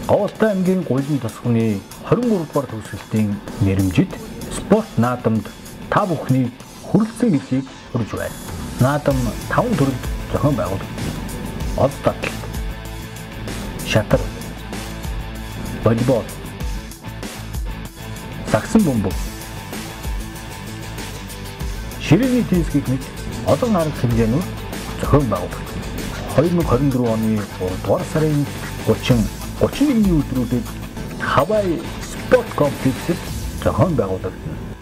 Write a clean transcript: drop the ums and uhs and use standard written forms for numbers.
Говьтай аймгийн Гулин тосгоны 23 дугаар төгсөлтийн нэрэмжит спорт наадамд та бүхний хүрэлцэн хэлхийг хүргэж байна. Наадам 5 төрөлд зохион байгуулагдана. Од татлалт, шатар, волейбол, сагсан бөмбөг, ширээний теннис гэх мэт олон арга хэмжээнүүд зохион байгуулагдана. 2024 оны 3 дугаар сарын 31-ний өдрүүдэд Хавай спорт комплексэд зохион байгуулагдана.